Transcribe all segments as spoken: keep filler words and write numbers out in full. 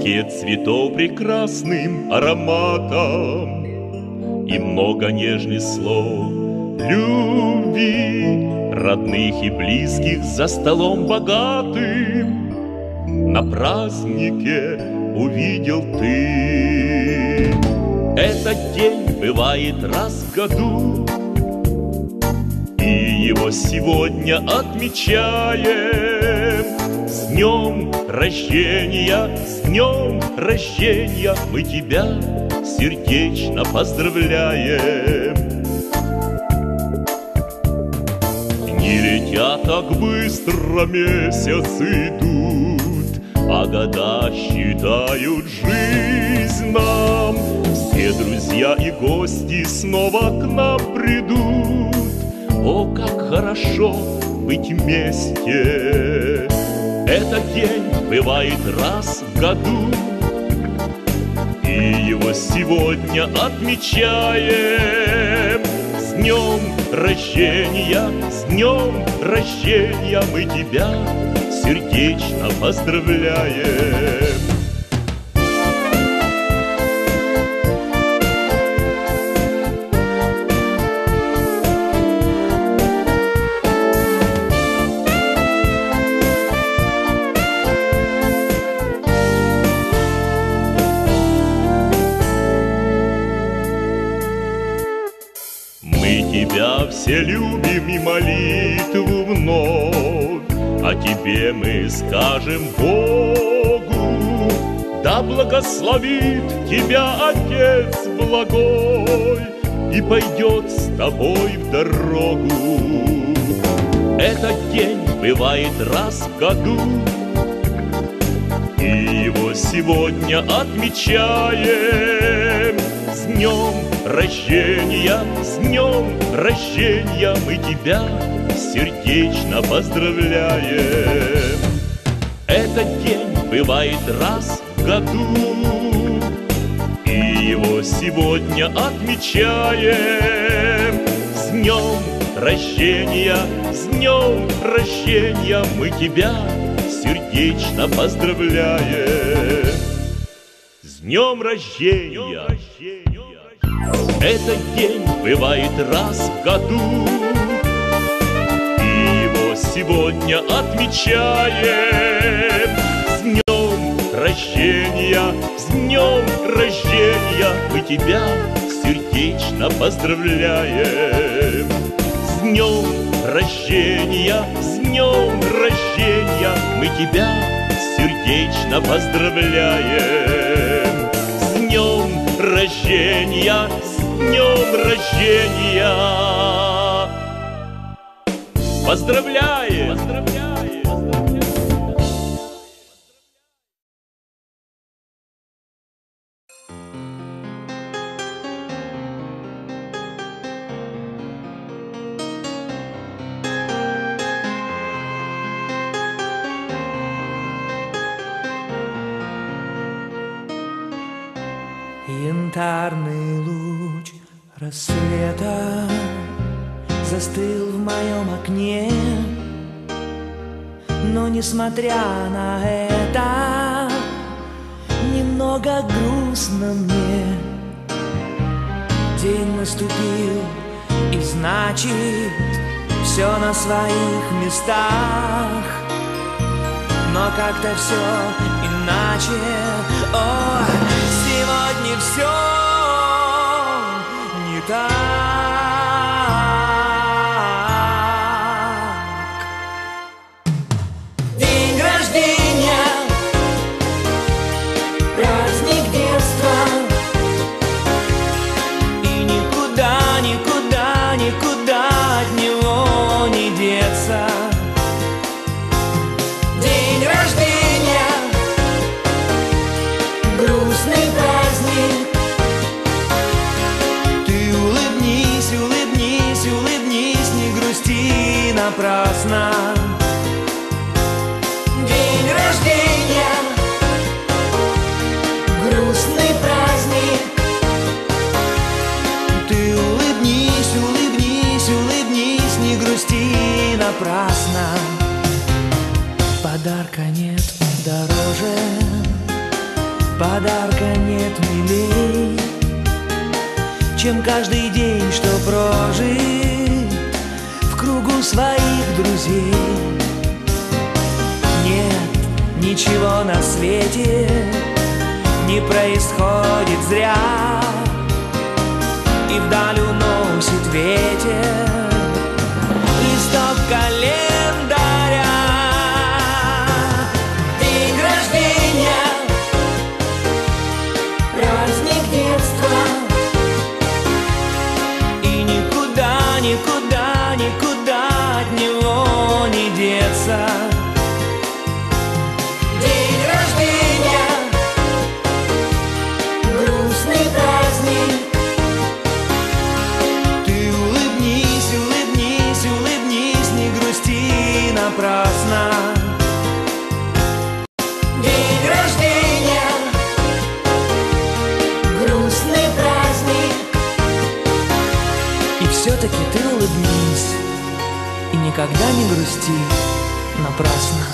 букет цветов прекрасным ароматом и много нежных слов любви, родных и близких за столом богатым на празднике увидел ты. Этот день бывает раз в году, и его сегодня отмечаем. С днем рождения, с днем рождения мы тебя сердечно поздравляем. Дни летят так быстро, месяцы идут, а года считают жизнь нам. Все друзья и гости снова к нам придут. О, как хорошо быть вместе! Этот день бывает раз в году, и его сегодня отмечаем. С днем рождения, с днем рождения мы тебя сердечно поздравляем. Тебя все любим и молитву вновь о тебе мы скажем Богу. Да благословит тебя Отец благой и пойдет с тобой в дорогу. Этот день бывает раз в году, и его сегодня отмечаем. С днем рождения, с днем рождения мы тебя сердечно поздравляем. Этот день бывает раз в году, и его сегодня отмечаем. С днем рождения, с днем рождения мы тебя сердечно поздравляем. С днем рождения! Этот день бывает раз в году, и его сегодня отмечаем. С днем рождения, с днем рождения мы тебя сердечно поздравляем. С днем рождения, с днем рождения мы тебя сердечно поздравляем. С днем рождения, с днем рождения поздравляем! Поздравляем! Янтарный луч рассвета застыл в моем окне, но несмотря на это немного грустно мне. День наступил, и значит все на своих местах, но как-то все иначе. О, сегодня все не так. День рождения, праздник детства, и никуда, никуда, никуда от него не деться. День рождения, грустный праздник. Ты улыбнись, улыбнись, улыбнись, не грусти напрасно. День рождения, грустный праздник. Ты улыбнись, улыбнись, улыбнись, не грусти напрасно. Подарка нет дороже Подарка нет милей, чем каждый день, что прожит в кругу своих друзей. Нет ничего на свете не происходит зря, и вдаль уносит ветер листок календаря. День рождения, праздник детства, и никуда, никуда, никуда от него не деться. День рождения, грустный праздник. Ты улыбнись, улыбнись, улыбнись, не грусти напрасно. День рождения, грустный праздник. И все-таки ты улыбнись и никогда не грусти напрасно.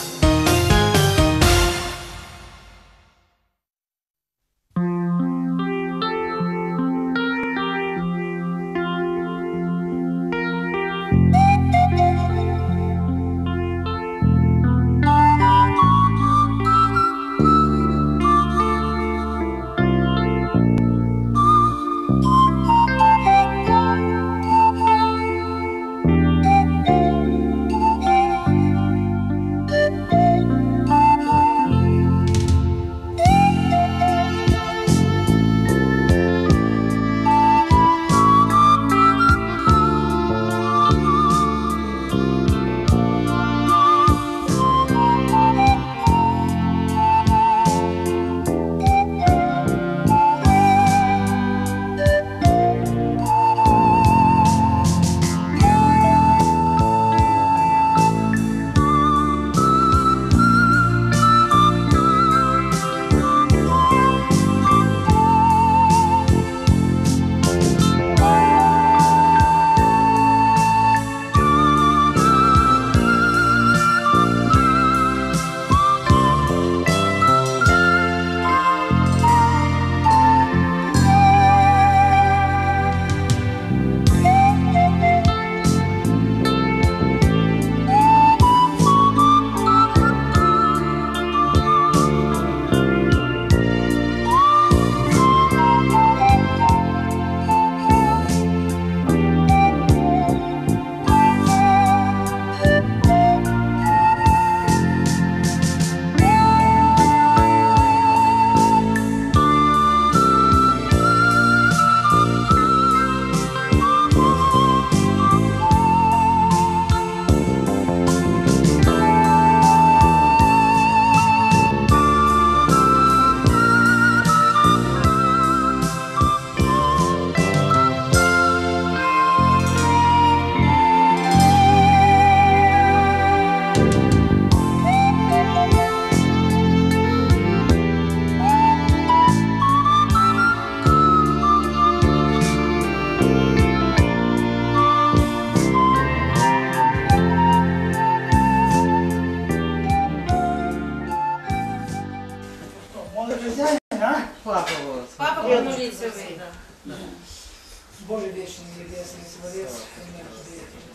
Боже вечный, небесный Творец, Господи,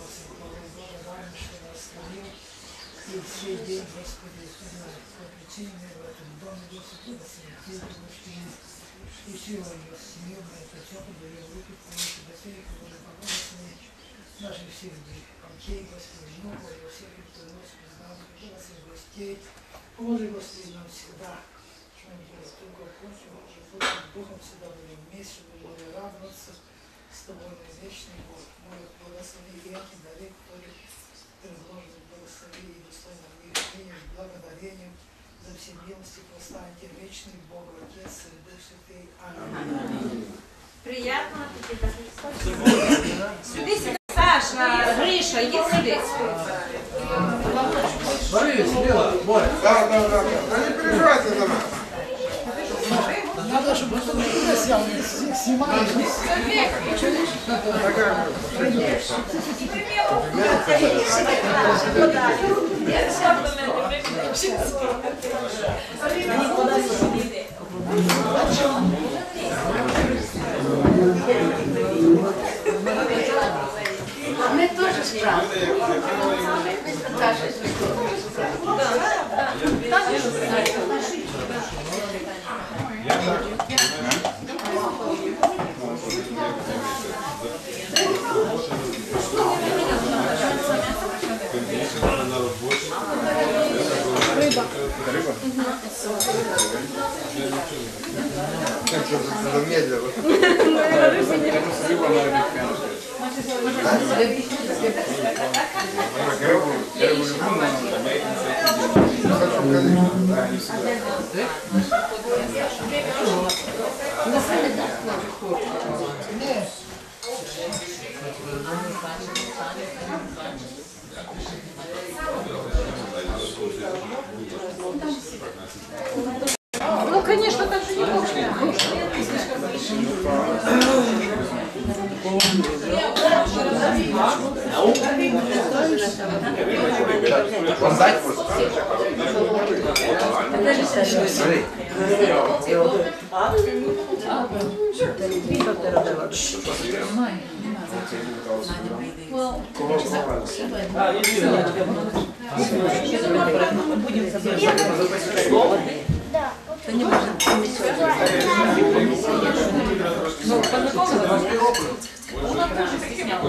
благодарен, что нас хранил, и сей день, Господи, по причине в этом доме, Господи, осветил, Господи, и силу ее семью, это все подаем руки Твои, Тебя всех, Боже, благослови наших всех детей, Господи, много, и всех, кто носит нам, благослови гостей, поможи, Господи, нам всегда, чтобы было только кончено, Боже, Духом всегда будем вместе, чтобы были радоваться с Тобой на вечный год. Молят, благослови и эти дары, которые предложены, благослови и достойно их благодарением за все милости, простаньте вечный Бог, Отец и Дух Святый. Аминь. Приятного аппетита. Сюда, Саша, Гриша, иди сюда. Борис, Мила, Боря. Да, да, да, да. Не переживайте за нас. Надо, чтобы кто-то снял, снимали. Мы тоже спрашиваем. Рыба. Рыба? Как же замедлило? Рыба Ну, конечно, так же не можно. Поздать просто. Смотри. Да. Ну, познакомилась. Она тоже стеснялась.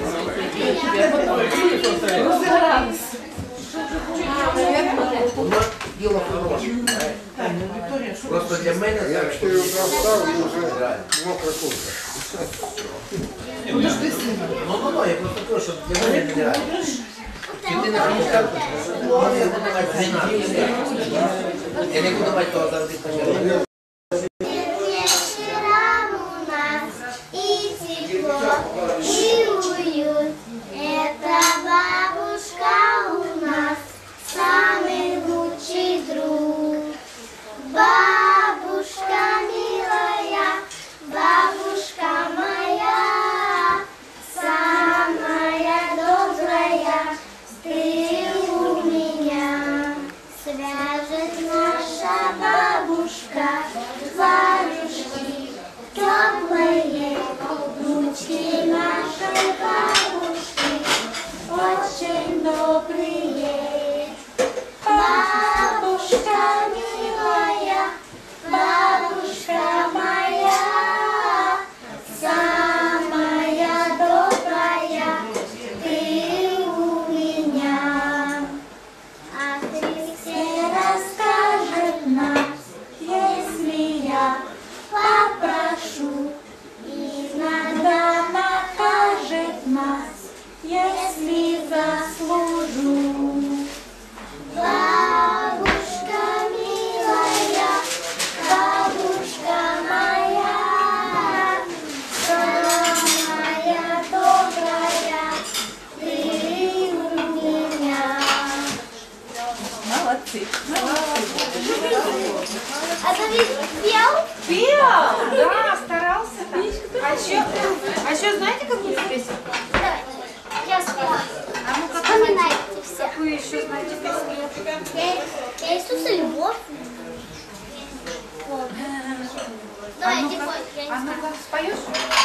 Дело хорошее. Просто для мене Я в четыре утра встал и уже мокрая куртка. Ну, ну, ну, я просто кажу, що для мене не реально. Ти на комунікацію, я буду мати знати. Я не буду мати того завжди почати. Вечером у нас и тепло, и уют. Это бабушка у нас самый лучший друг. Бабушка милая, бабушка моя, самая добрая, ты у меня. Свяжет наша бабушка варежки теплые, ручки нашей бабушки очень добрые. Бабушка милая, бабушка моя, самая добрая, ты у меня. А Христе расскажет нам, если я попрошу, иногда накажет нас, если заслужу. Бабушка милая, бабушка моя, самая добрая, ты у меня. Молодцы. А ты ведь пел? Пел? Да, старался так. А еще, а еще знаете какую песню? Давай, я спою. А ну-ка, Вспоминайте все. какую еще знаете песню? Я Иисуса любовь. Вот. Давай, иди пой, я не А знаю. ну-ка, споешь?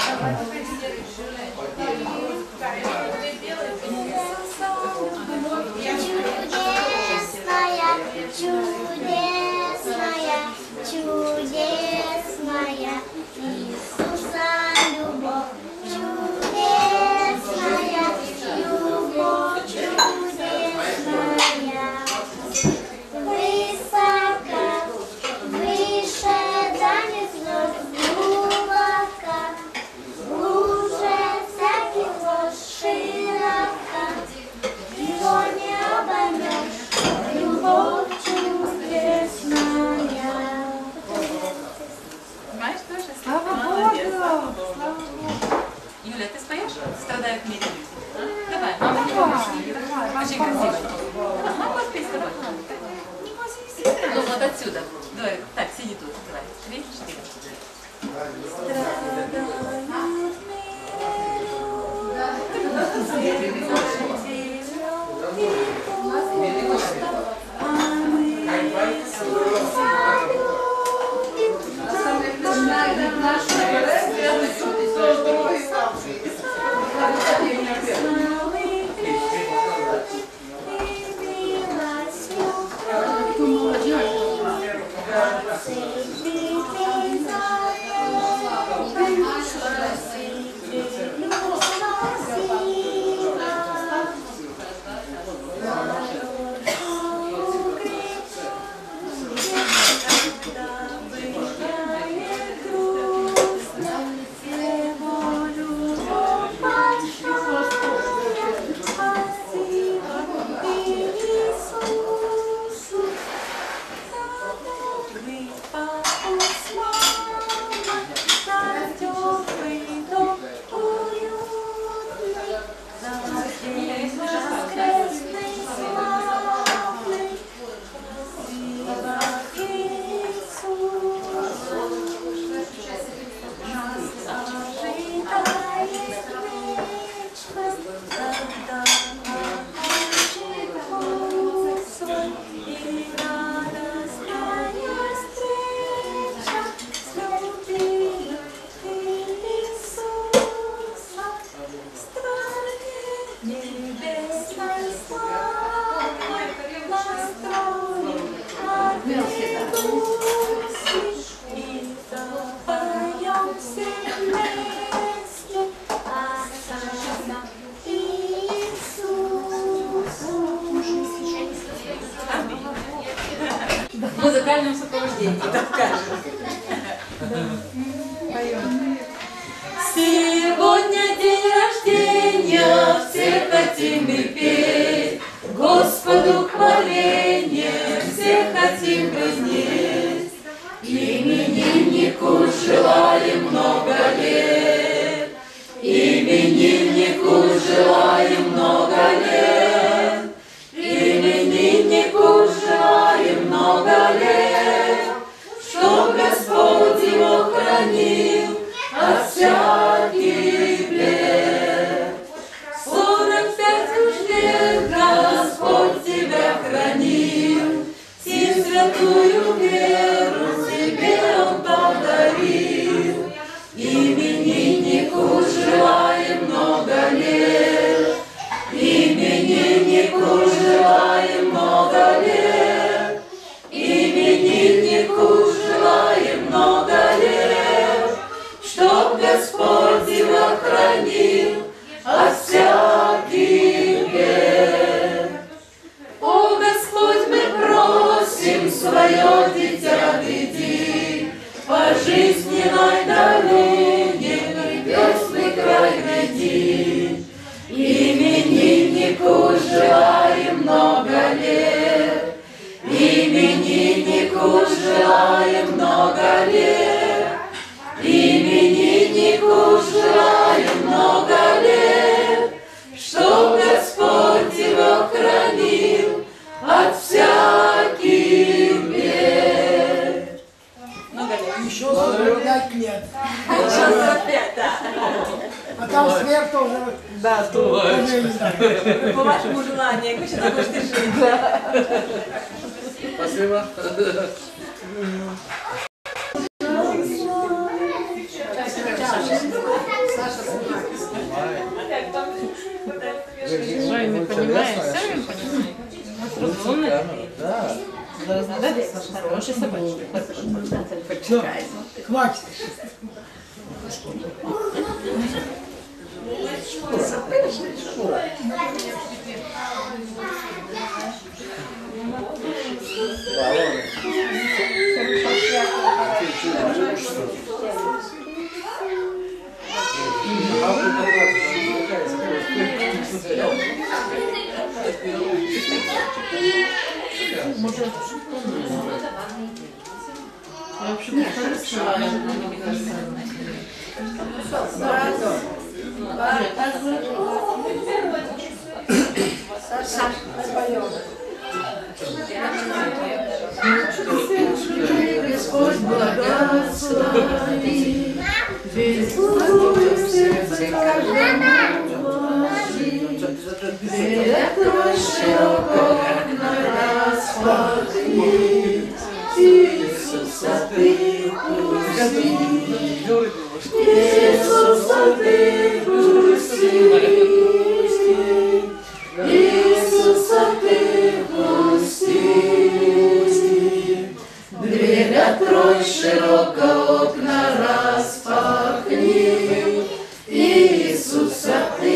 Чудесная, чудесная, чудесная, Иисуса любовь. Чудесная, любовь чудесная. Высоко, выше танец глубоко, глубже всяких ложь широко. Его не обоймешь, любовь чудесная. Знаешь тоже? Слава Богу! Слава Богу! Юля, ты споешь? Страдают в мире люди. Давай, мама не помнишь. Очень красиво. Могу спеть с тобой? Ну вот отсюда. Давай, так, сиди тут. Давай, три, четыре. Страдают музыкальном сопровождении, так скажем. Сегодня день рождения, все хотим мы петь, Господу хваление, все хотим вознесть. Имениннику желаем много лет, имениннику желаем много лет, имениннику желаем много лет, чтоб Господь его хранил от всяких бед. Сорок пять уж лет Господь тебя хранил, сим святую веру тебе Он подарил. Имениннику желаем много лет, имениннику желаем много лет, имениннику желаем много лет, чтоб Господь его хранил от всяких бед. О, Господь, мы просим, свое дитя веди по жизненной дороге, небесный край найди. Имениннику желаем много лет, имениннику желаем много лет, имениннику желаем много лет, чтоб Господь его хранил от всяких бед. Много лет. Еще сорок пять лет. Еще сорок пять, да. А там сверх тоже. Да, то Тоже не знаю. по вашему желанию, как вы сейчас будете жить. Спасибо. Сами понимаем, сами понимаем. Разумный. Да. Да, хороший собачка. Все, хватит. Господь благослови, весь благой в сердце каждому вложи. Дверь открой широко, окна распахни, Иисуса ты пусти, Иисуса ты пусти, Иисуса ты пусти. Дверь открой широко, окна распахни, Иисуса ты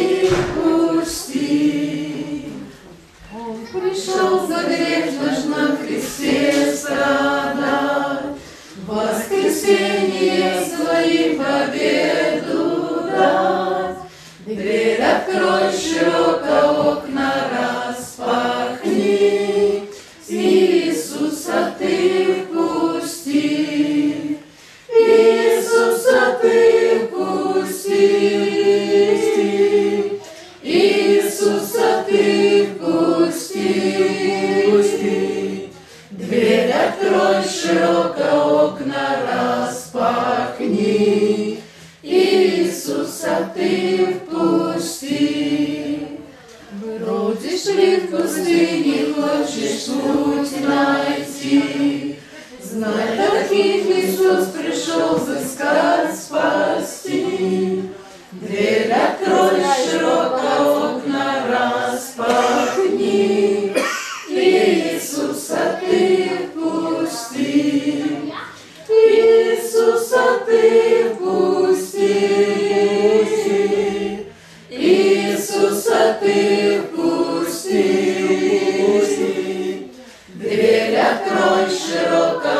пусти. Он пришел за грех наш на кресте страдать, в воскресенье своим победу дать. Дверь открой широко, окна распахни, Иисуса ты впусти, Иисуса ты впусти, Иисуса ты впусти. Дверь открой широко, окна распахни, Иисуса ты впусти. Бродишь ли в пустыне, хочешь путь найти, знай, таких Иисус пришел взыскать, спасти. Дверь открой широко, окна распахни, Иисуса ты впусти, Иисуса ты впусти, Иисуса ты впусти. Дверь открой широко,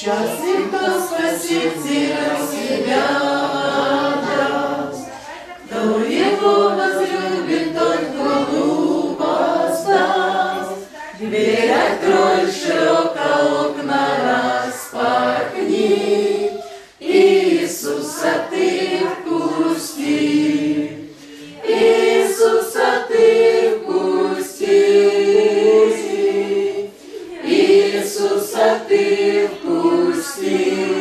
Счастлив, кто Спасителя себя даст, кто его возлюбит, тот, кто глупо сдаст. Дверь открой широко, окна распахни, Иисуса ты впусти, Иисуса ты впусти, Иисуса ты впусти.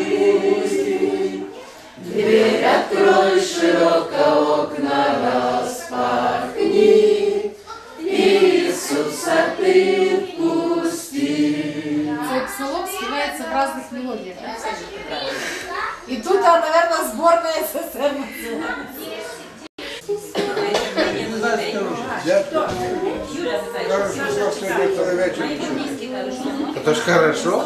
Дверь открой широко, окна распахни, Иисуса ты впусти. Псалом спевается в разных мелодиях. И тут, а, наверное, сборная СССР называется. Это ж хорошо.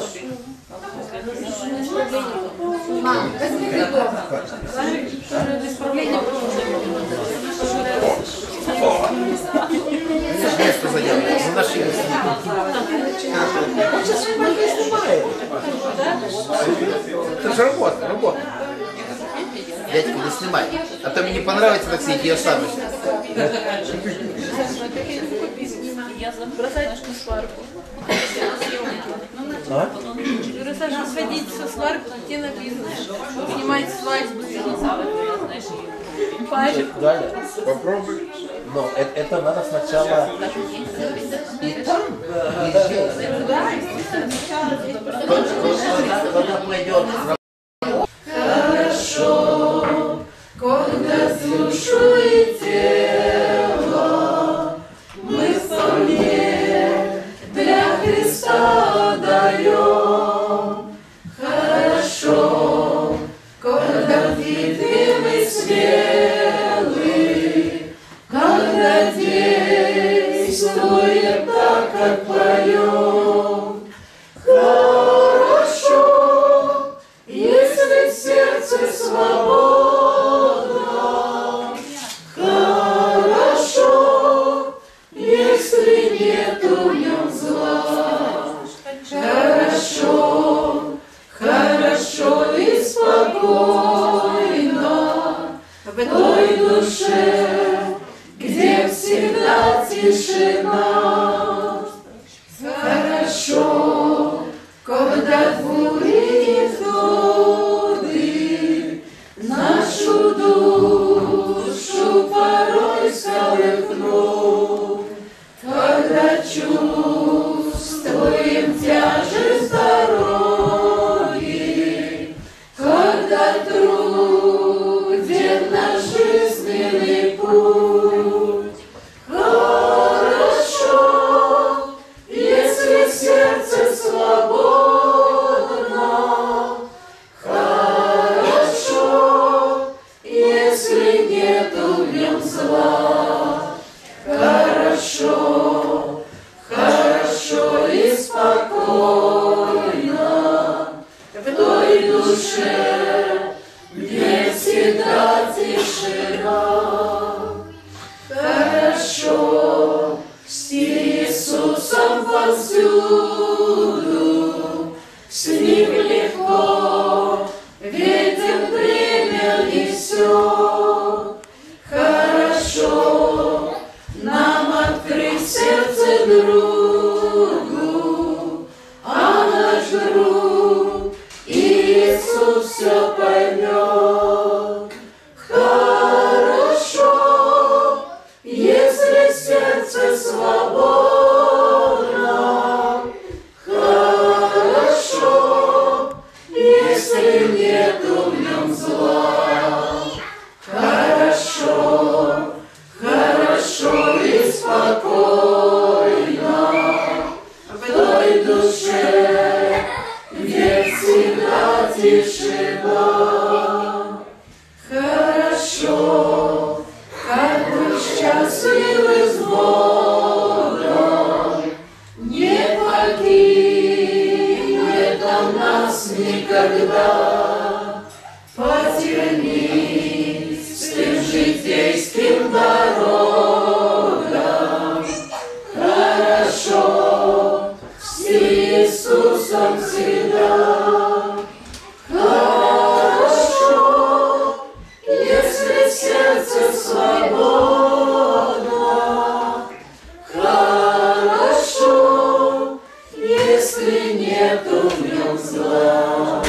Мам, возьми придом. Исправление Место занял. Ну, нашли место. Он сейчас не снимает. Это же работа, работа. Дядька, не снимай. А то мне не понравится так сидеть, я сам. Я бросаю нашу сварку. Бросаешь сходить со сварку, тебе написано. Снимать свадьбу. Далее. Попробуй. Но это, это надо сначала и там, и здесь. Когда пойдет. Хорошо, когда душу и тело мы вполне для Христа даем. Хорошо, когда в битве мы смелы, когда действуем так, как поем. Хорошо, если в сердце свободно. Хорошо, если нету в нем зла. Хорошо, хорошо и спокойно в той душе, где всегда тишина. Хорошо, когда бури и вздохи нашу душу порой сколыхнут, когда чувствуем тяжесть дороги, когда труден наш жизненный путь. Хорошо, если сердце свободно. Хорошо, если нету в нем зла. Хорошо, хорошо и спокойно в той душе, где всегда тишина. Хорошо, с Иисусом повсюду, с Ним легко, ветер бремя несет. Хорошо, нам открыть сердце другу, а наш друг Иисус все поймет. Хорошо, если сердце свободно. Хорошо, если нету в нем зла. Хорошо, хорошо и спокойно в той душе, где всегда тишина. Хорошо, как быть счастливы с Богом, не покинет он нас никогда. Потернись с тем житейским дорогам. Хорошо, с Иисусом всегда. если нету в нем зла.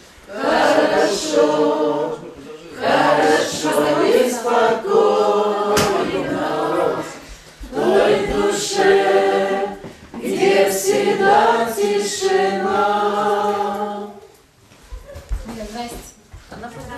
Хорошо, хорошо и спокойно в той душе, где всегда тишина. Она просто...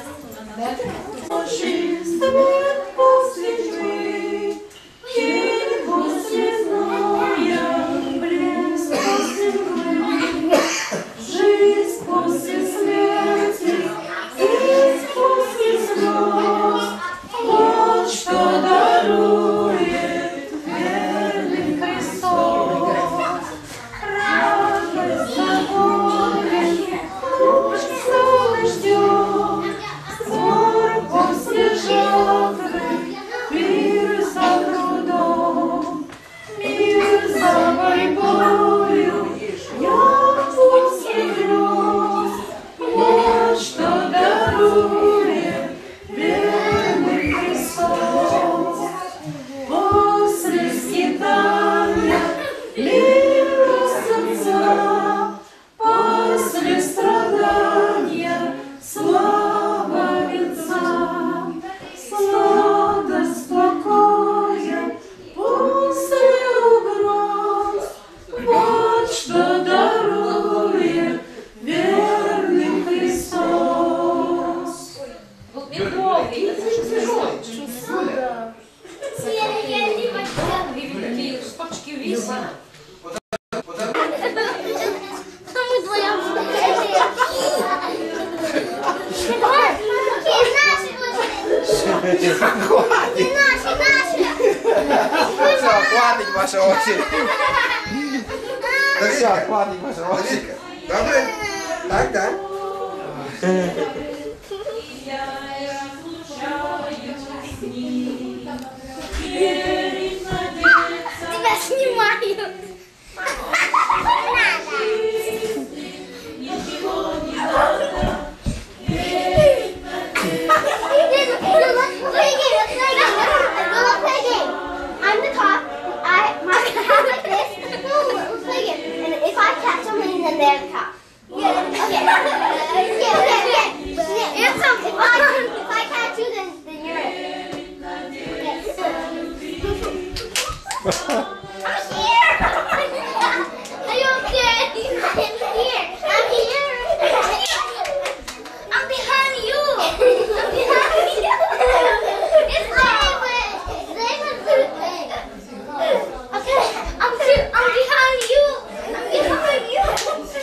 Жизнь после тьмы, тень после зноя, блеск после мглы, жизнь после смерти, жизнь после слез. Вот что дарует верный Христос. Радость за горем, ужас ждем. После жатвы мир за трудом, мир за борьбою, я после грез. Вот что дарует верный Христос. После скитания мир сердца, после страдания слава венца, сладость покоя после угроз. Вот что дарует верный Христос. Шпачки висят. Мы вдвоем. Окей, наши, наши. Все, хватит ваша очередь. Все, хватит ваша очередь. Добре? Так, так. Тебя снимают. I'm the top. I my hand like this. No, let's play again. And if I catch somebody, then they're the top. Yeah. Okay. Yeah. Okay. Okay. Yeah. If I if I catch you, then then you're it. Okay. I'm here. Are you okay? I'm here. I'm here. I'm behind you. I'm behind you. It's David. David's okay. Okay. I'm I'm behind you. I'm behind you.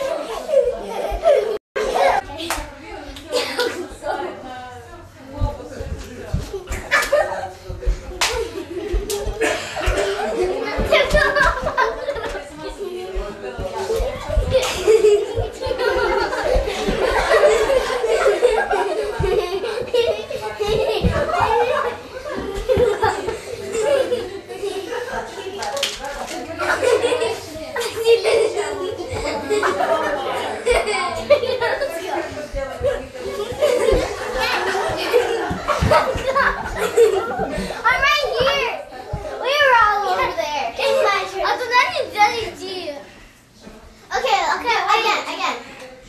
I'm right here. We were all over there. It's my turn. Oh, so then you really do. Okay, okay, again, again.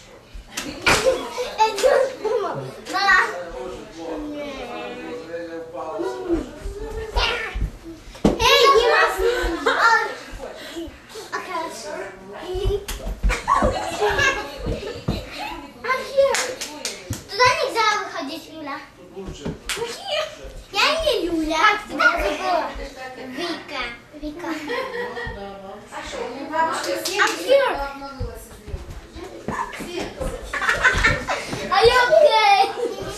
And just Mama. Hey, you must. Um, okay. I'm here. Туда нельзя выходить, Юля. Я не Юля. Как тебя зовут? Вика. Вика. I'm here. Are you okay?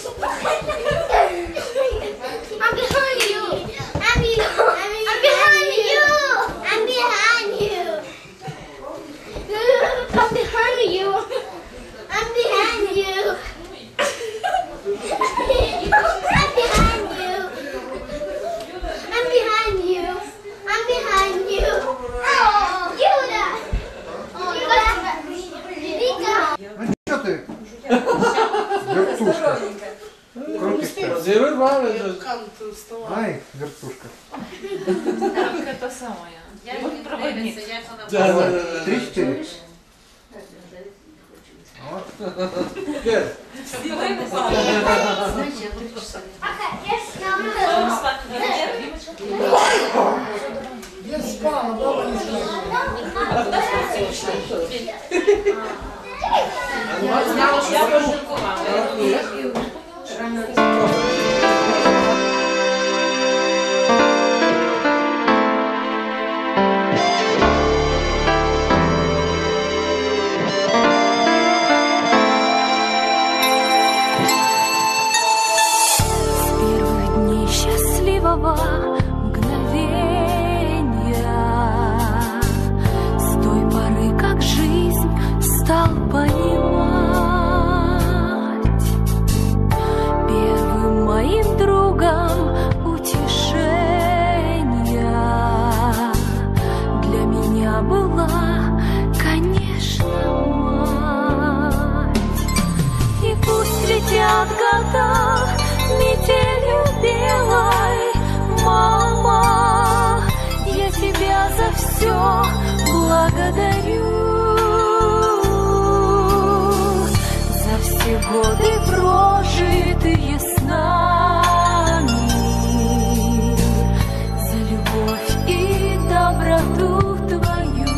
I'm behind you. I'm, be I'm behind you. I'm behind you. I'm behind you. I'm behind you. I'm behind you. I'm behind you. I'm behind you. Oh, Юля. Oh, Вика. А що ти? Вертушка. Крутишся. Зірвали. Ай, вертушка. Это самое. Я не проводник. Давай, три-четыре. Кир, Сегодня папа. Я спала, баба не спала. Счастливого мгновения, с той поры, как жизнь стал понимать, первым моим другом утешения для меня была, конечно, мать. И пусть летят года метелью белой, мама, я тебя за все благодарю, за все годы прожитые с нами, за любовь и доброту твою.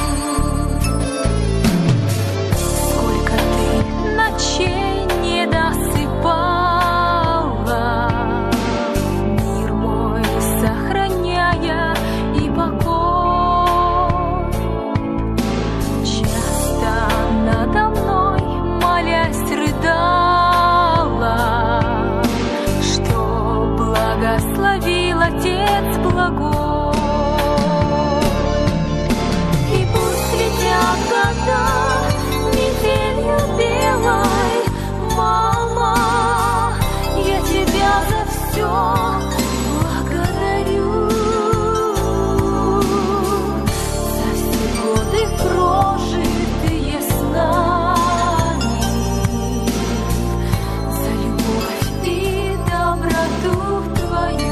Сколько ты ночей не досыпала, мир мой сохраняя и покой, часто надо мной молясь рыдала, что благословил Отец благой. И пусть летят года метелью белой, мама, я тебя за все благодарю, за все годы прожитые с нами, за любовь и доброту твою.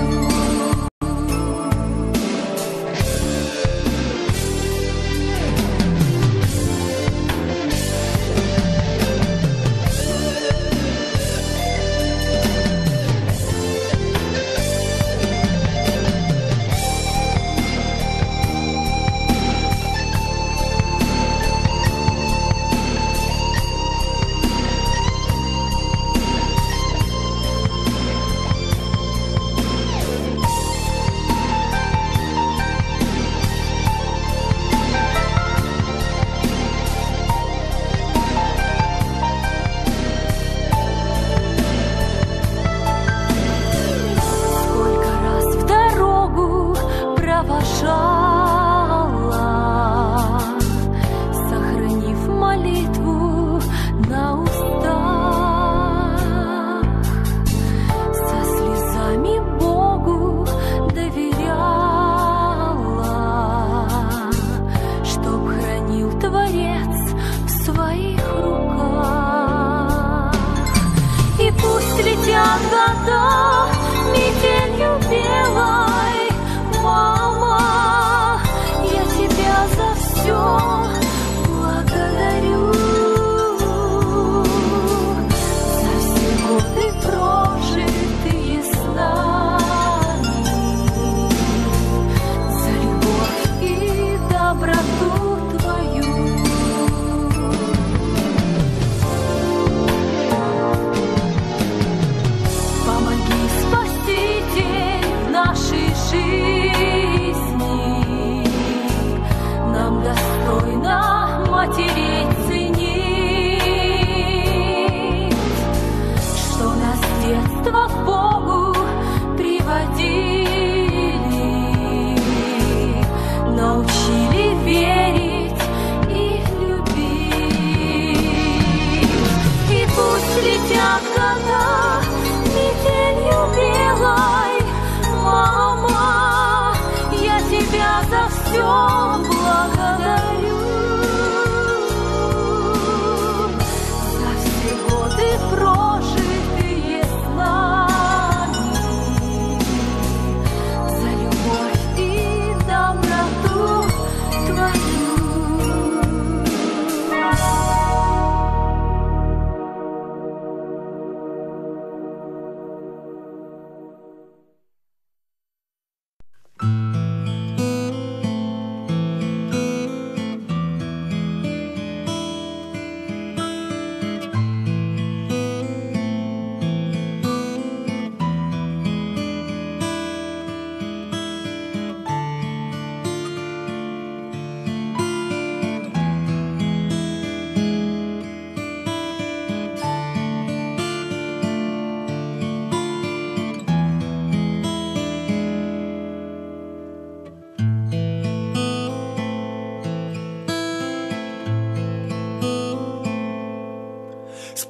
Сколько раз в дорогу провожала, сохранив молитву на устах, со слезами Богу доверяла, чтоб хранил Творец в своих руках. И пусть летят года метелью белой, мама, я тебя за все благодарю, за все годы прожитые с нами, за любовь и доброту твою. Помоги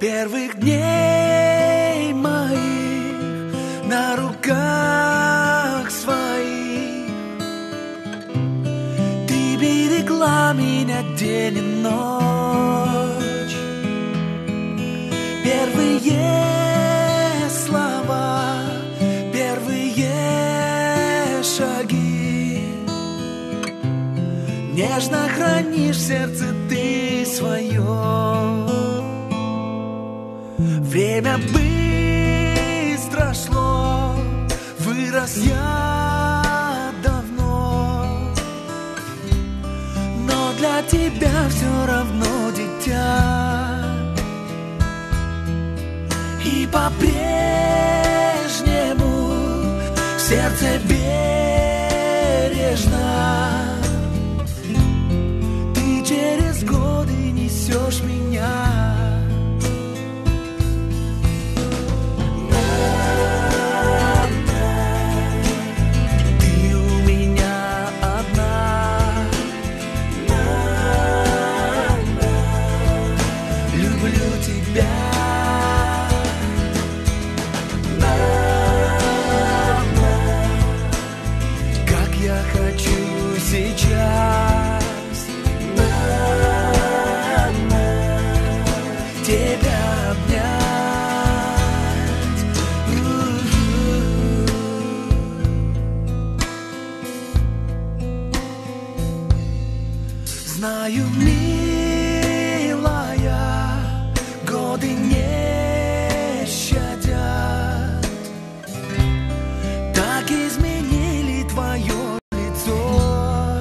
первых дней моих на руках своих. Ты берегла меня день и ночь. Первые слова, первые шаги, нежно хранишь в сердце ты свое. Время быстро шло, вырос я давно, но для тебя все равно дитя. И по-прежнему сердце бережно ты через годы несешь меня. Знаю, милая, годы не щадят, так изменили твое лицо.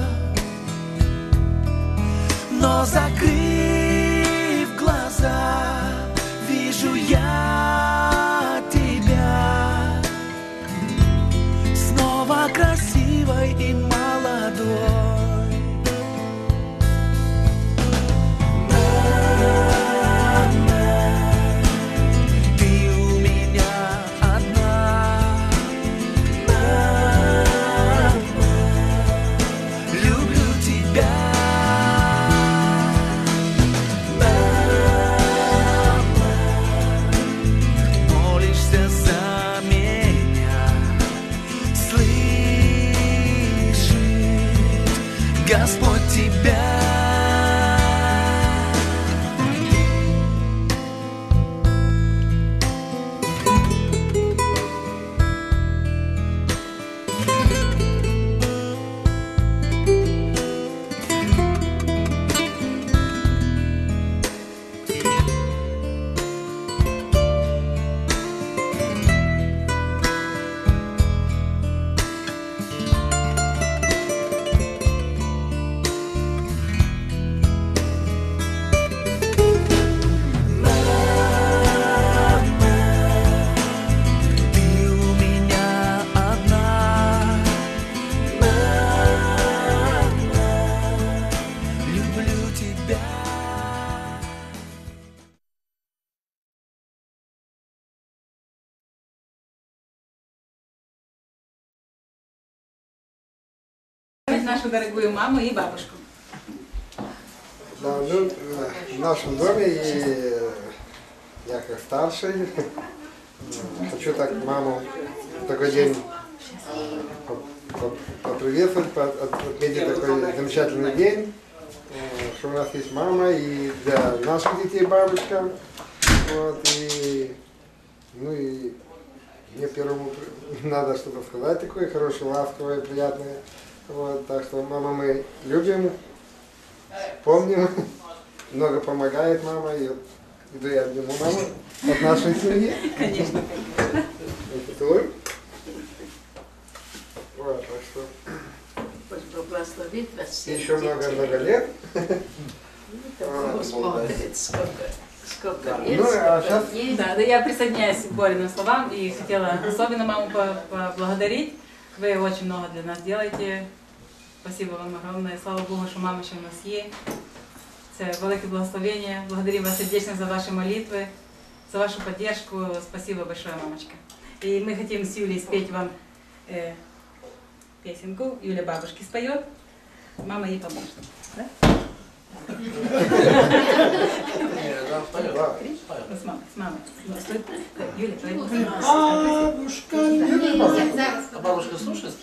Но закрыв глаза, вижу я тебя снова красивой и молодой. Господь тебя. Нашу дорогую маму и бабушку. Да, ну, в нашем доме и я как старший хочу так маму в такой день поприветствовать, отметить такой замечательный день, что у нас есть мама и для наших детей бабушка. Вот, и, ну и мне первому надо что-то сказать такое хорошее, ласковое, приятное. Вот, так что мама мы любим, помним, много помогает мама, и иду я обниму маму от нашей семьи. Конечно. Поцелуй. Вот, так что. Пусть Бог благословит вас всех. Еще много-много лет. Смотрит, сколько, сколько лет, Ну, а сколько сейчас... дней. Да, да, я присоединяюсь к Бориным словам и хотела особенно маму поблагодарить. Вы очень много для нас делаете. Спасибо вам огромное. Слава Богу, що мама ще в нас є. Це велике благословення. Благодарю вас сердечно за ваши молитвы, за вашу поддержку. Спасибо большое, мамочка. И мы хотим с Юлей спеть вам э, песенку. Юля бабушке споет, мама ей поможет. Да? С мамой. Юля, твоя Бабушка, Зараз. а бабушка слушает?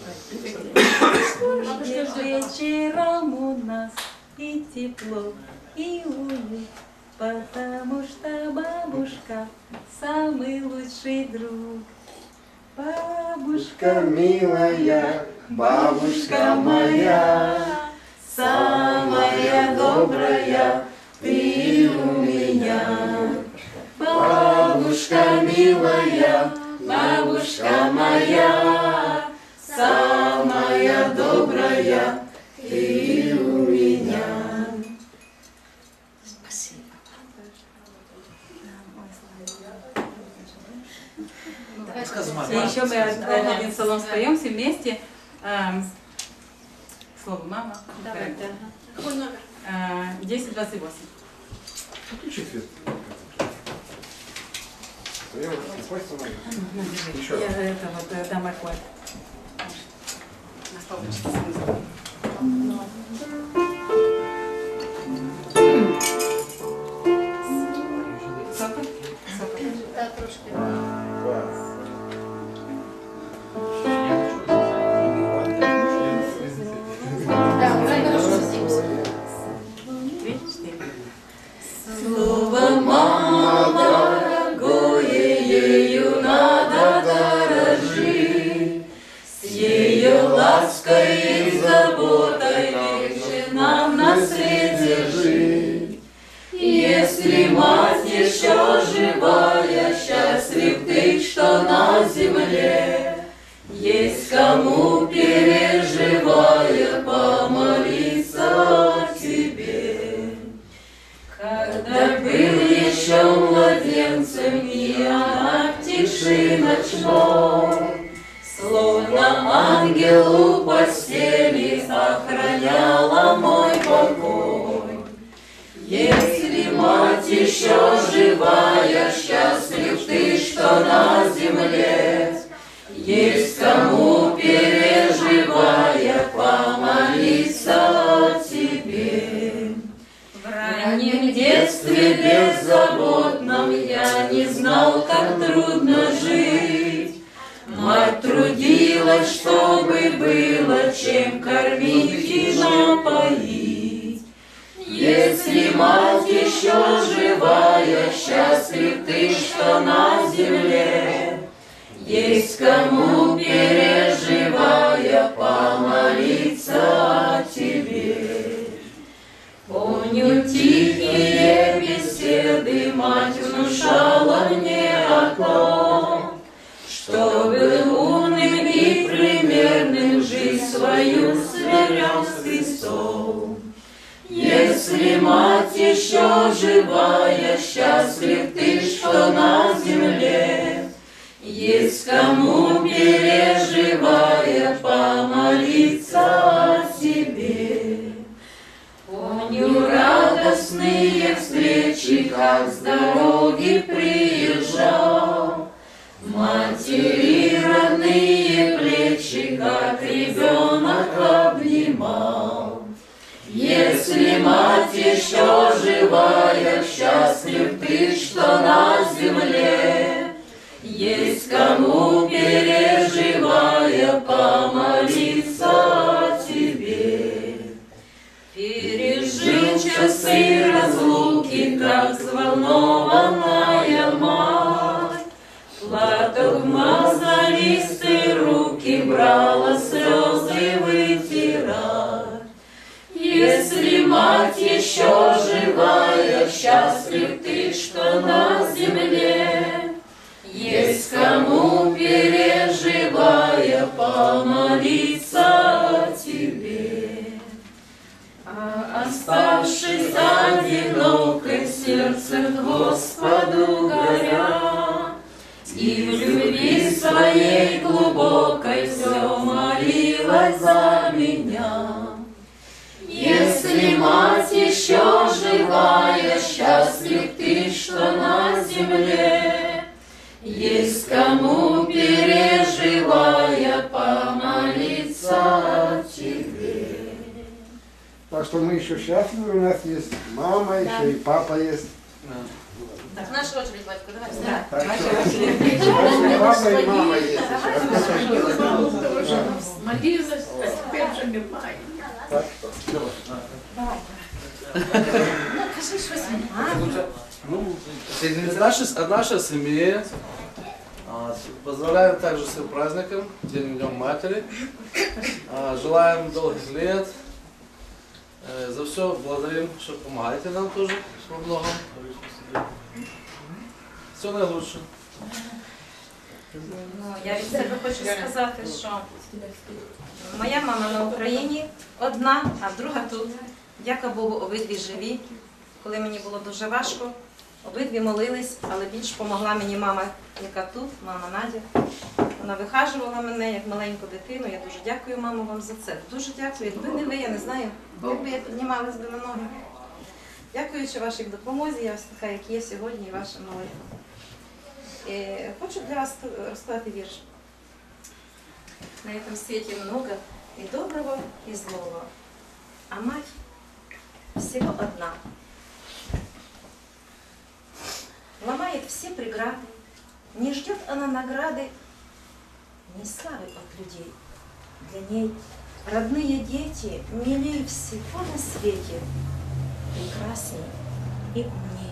вечером у нас и тепло, и уют, потому что бабушка самый лучший друг. Бабушка милая, бабушка моя, самая добрая, ты у меня. Бабушка милая, бабушка моя, самая добрая, ты у меня. Спасибо. И еще мы один псалом споем все вместе. Эм, Слово мама. Давай, да. Какой номер? десять двадцать восемь. Включи свет. Я вот слепой становлюсь. Еще Я раз. это вот э, дам аккорд. На палочке снизу. Сока? Сока. Да, трошки. Да, уже хорошо сидимся. Три, четыре. Слово мама дорогое, ею надо дорожить. С ее лаской и заботой легче нам на свете жить. Если мать еще живая, счастлив ты, что на земле есть кому, переживая, помолиться о тебе. Когда был еще младенцем, и она в тиши ночной, словно ангел у постели, охраняла мой покой. Если мать еще живая, счастлив ты, что на земле есть кому, переживая, помолиться о тебе. В раннем детстве беззаботном я не знал, как трудно жить. Мать трудилась, чтобы было чем кормить и напоить. Если мать еще живая, счастлив ты, что на земле есть кому, переживая, помолиться о тебе. Помню тихие беседы, мать внушала мне о том, чтобы умным и примерным жизнь свою сверял с Христом. Если мать еще живая, счастлив ты, что на земле есть кому, переживая, помолиться о тебе. Помню радостные встречи, как с дороги приезжал, матери родные плечи, как ребенок обнимал. Если мать еще живая, счастлив ты, что на земле есть кому, переживая, помолиться о тебе. Пережил часы разлуки, как взволнованная мать, платок мозолистые руки брала, слезы вытирать. Если мать еще живая, счастлив ты, что на земле есть кому, переживая, помолиться о тебе. А оставшись одинокой, сердцем Господу горя, и в любви своей глубокой все молилась за меня. Если мать еще живая, счастлив ты, что на земле есть кому, переживая, помолиться о тебе. Так что мы еще счастливы, у нас есть мама, еще и папа есть. Так, наша очередь, батько, давай. Так что, папа и мама есть. Молилась, а теперь вже немає. Так что, Давай. Ну, кажи щось мені. Ну, наша, от нашей семьи а, поздравляем также с праздником, День Днем Матери. А, желаем долгих лет. Э, за все благодарим, что помогаете нам тоже во многом. Все наилучшее. Ну, я від себе хочу сказати, що моя мама на Україні одна, а друга тут. Дяка Богу, обидві живі. Коли мені було дуже важко, обидві молились, але більш допомогла мені мама, яка тут, мама Надя. Вона вихажувала мене як маленьку дитину. Я дуже дякую, мамо, вам за це. Дуже дякую. Якби не ви, я не знаю, як би я піднімалась би на ноги. Дякуючи вашій допомозі, я ось така, як є сьогодні, і ваша молитва. И хочу для вас рассказать вирш. На этом свете много и доброго, и злого, а мать всего одна. Ломает все преграды, не ждет она награды, ни славы от людей. Для ней родные дети милее всего на свете, прекрасней и умней.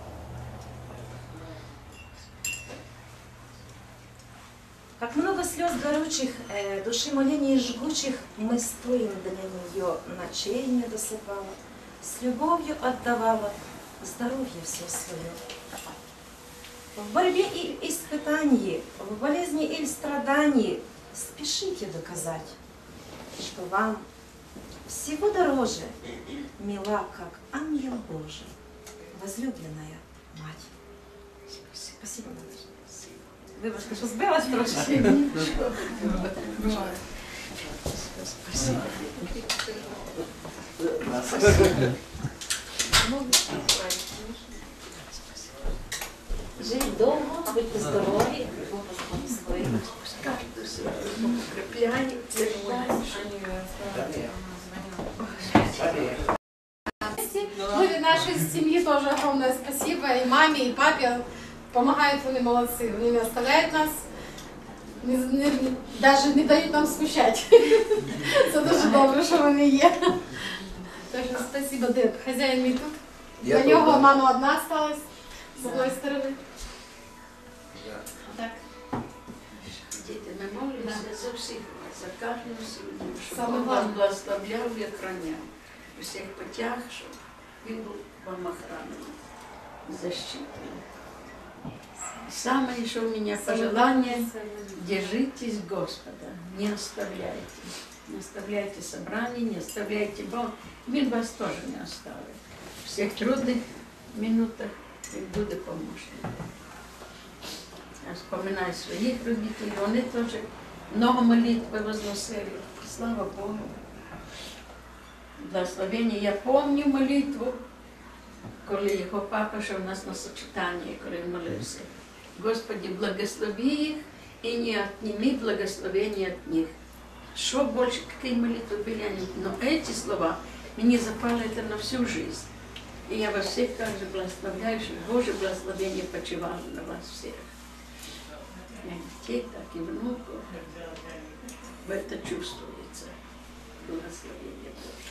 Как много слез горючих, э, души молений жгучих, мы стоим для нее, ночей не досыпала, с любовью отдавала здоровье все свое. В борьбе и испытании, в болезни или страдании спешите доказать, что вам всего дороже, мила, как ангел Божий, возлюбленная мать. Спасибо, Наташа. Вибачте, що збилась трошки. Спасибо. Жить довго, будьте здорові, Бог вас благословить. Каждую себе укрепляет, Ну и нашей семье тоже огромное спасибо, и маме, и папе. Помогают, они молодцы, они не оставляют нас, не, не, даже не дают нам скучать. Це дуже добре, що вони є. Так що спасибо, Деб. Хазяїн мій тут. Для нього мама одна осталась, з одної сторони. Так. Діти, ми молимося за всіх, за кожну сім'ю, щоб Саме Бог вас головне. благословляв і охраняв. Усіх потяг, щоб він був вам охраною, защитою. Самое, что у меня пожелание, держитесь Господа, не оставляйте. Не оставляйте собраний, не оставляйте Бога. Він вас тоже не оставит. В всех трудных минутах Він буде помощником. Я вспоминаю своих родителей, вони тоже много молитвы возносили. Слава Богу. Благословение. Я помню молитву, коли його папа, що в нас на сочетанні, коли він молився. Господи, благослови их и не отними благословения от них. Что больше, какие молитвы были они? Но эти слова мне запали это на всю жизнь. И я вас всех также благословляю, что Божье благословение почивало на вас всех. И детей, так и внуков. В это чувствуется благословение Божье.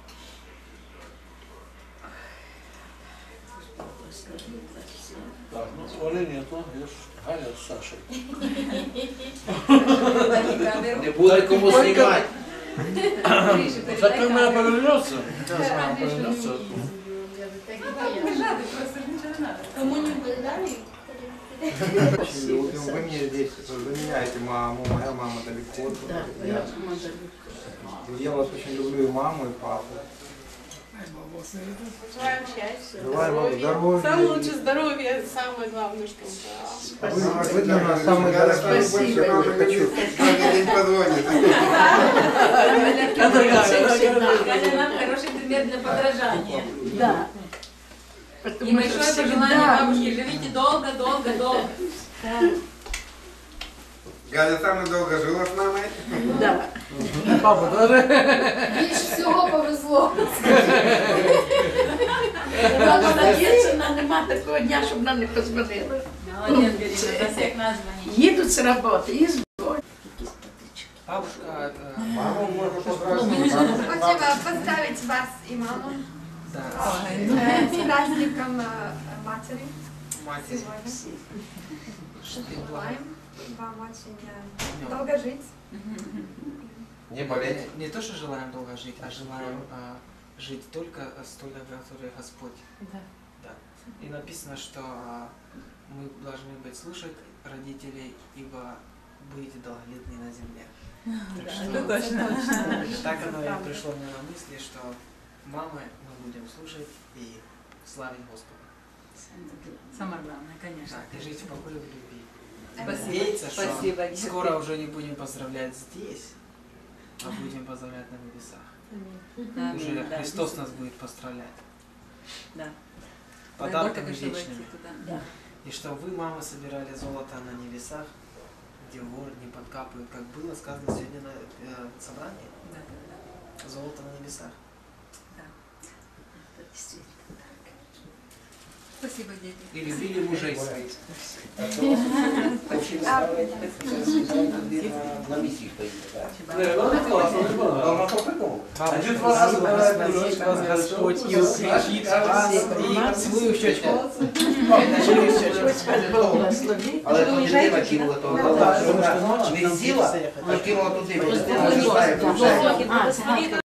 Благослови вас всех. Так, ну, Оли нету, я ж Галя с Сашей. Не буде кому знімати. Так вы меня повернется? Повернется. Кому не дали? Очень любим. Вы мне здесь заменяете маму, моя мама далеко. тут. Да, Я, я мама далеко. я вас очень люблю, и маму, и папу. Желаем счастья, Желаем вам здоровья. Самое лучшее здоровье, самое главное, что да. Вы, вы для нас самый дорогой. Спасибо. Я уже хочу. Каждый день позвонит. Галя нам хороший пример для подражания. Да. И Потому большое что всегда- пожелание бабушке, живите долго, долго, долго. Галя самый долго жила с мамой. Да. Папа тоже? Більш всього повезло. Мама надіється, вона нема такого дня, щоб нам не позвонили. Молодець, Галина, за всіх нас дзвонить. Їдуть з роботи і дзвонять. Бабушка, Маму можно поздравить. Хотела поздравить вас и маму да, с праздником э, матери матери. сегодня. Желаем вам очень э, Да. долго жить. Не болеть. Не, не то, что желаем долго жить, а желаем а, жить только столько, которые Господь. Да. Да. И написано, что а, мы должны быть слушать родителей, ибо будете долголетны на земле. Так Да, что, это точно. Так оно и пришло мне на мысли, что мамы мы будем слушать и славить Господа. Самое главное, конечно. Так, и жить в покое в любви. Спасибо. Надеяться, что Спасибо. скоро уже не будем поздравлять здесь, а будем поздравлять на небесах. Да, Уже да. Христос нас будет поздравлять. Да. Подарками Дай Бог, чтобы вечными. войти туда. Да. И что вы, мама, собирали золото на небесах, где вор не подкапывает, как было сказано сегодня на э, собрании. Да, да, да. Золото на небесах. Да. Это действительно так. Спасибо, дети. И любили мужей своих. На миссию поедет, Не, ну это классно, не было. Один раз Сразу собирает вас дружочек, вас Господь и укрепит вас, и целую в щечку. Целую в щечку. Але туди кинула того, вона не сіла, а кинула туди.